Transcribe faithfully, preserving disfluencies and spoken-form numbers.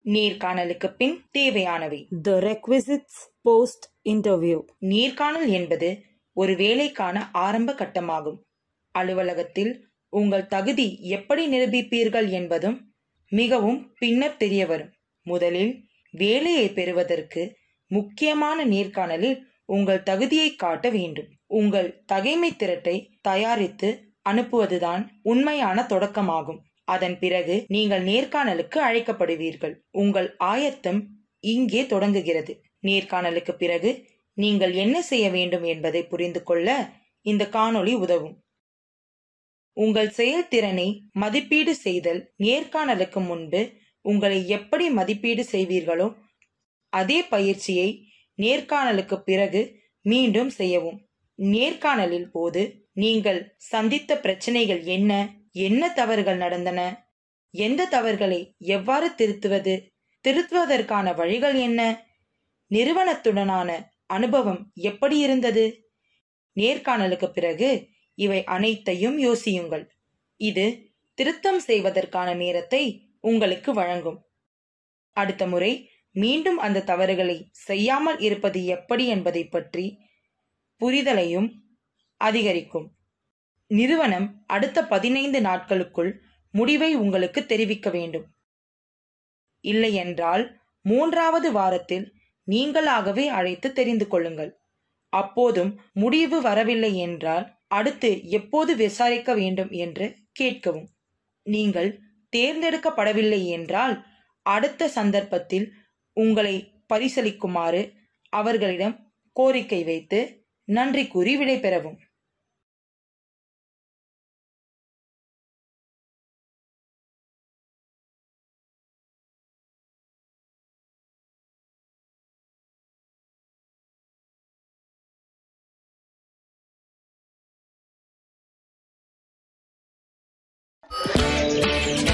நேர்காணலுக்கு பின் தேவையானவை. The requisites post interview. நேர்காணல் என்பது ஒரு வேலைக்கான ஆரம்ப கட்டமாகும். அலுவலகத்தில் உங்கள் தகுதி எப்படி நிரூபிப்பீர்கள் என்பதும் மிகவும் பின்னர் தெரிய வரும். முதலில் வேலையை பெறுவதற்கு முக்கியமான நேர்காணலில் உங்கள் தகுதியை காட்ட வேண்டும். உங்கள் தகைமை திரட்டை தயாரித்து அனுப்புவதுதான் உண்மையான தொடக்கமாகும். அதன் பிறகு நீங்கள் நேர்காணலுக்கு அழைக்கப்படுவீர்கள். உங்கள் ஆயத்தம் இங்கே தொடங்குகிறது. நேர்காணலுக்கு பிறகு நீங்கள் என்ன செய்ய வேண்டும் என்பதை புரிந்து கொள்ள இந்த காணொளி உதவும். உங்கள் செயல்திறனை மதிப்பீடு செய்தல். நேர்காணலுக்கு முன்பு உங்களை எப்படி மதிப்பீடு செய்வீர்களோ அதே பயிற்சியை நேர்காணலுக்கு பிறகு மீண்டும் செய்யவும். நேர்காணலில் போது நீங்கள் சந்தித்த பிரச்சனைகள் என்ன, என்ன தவறுகள் நடந்தன, எந்த தவறுகளை எவ்வாறு திருத்துவது, திருத்துவதற்கான வழிகள் என்ன, நிறுவனத்துடனான அனுபவம் எப்படி இருந்தது. நேர்காணலுக்கு பிறகு இவை அனைத்தையும் யோசியுங்கள். இது திருத்தம் செய்வதற்கான நேரத்தை உங்களுக்கு வழங்கும். அடுத்த முறை மீண்டும் அந்த தவறுகளை செய்யாமல் இருப்பது எப்படி என்பதை பற்றி புரிதலையும் அதிகரிக்கும். நிறுவனம் அடுத்த பதினைந்து நாட்களுக்குள் முடிவை உங்களுக்கு தெரிவிக்க வேண்டும். இல்லையென்றால் மூன்றாவது வாரத்தில் நீங்களாகவே அழைத்து தெரிந்து கொள்ளுங்கள். அப்போதும் முடிவு வரவில்லை என்றால் அடுத்து எப்போது விசாரிக்க வேண்டும் என்று கேட்கவும். நீங்கள் தேர்ந்தெடுக்கப்படவில்லை என்றால் அடுத்த சந்தர்ப்பத்தில் உங்களை பரிசீலிக்குமாறு அவர்களிடம் கோரிக்கை வைத்து நன்றி கூறி விடைபெறவும். Pratham.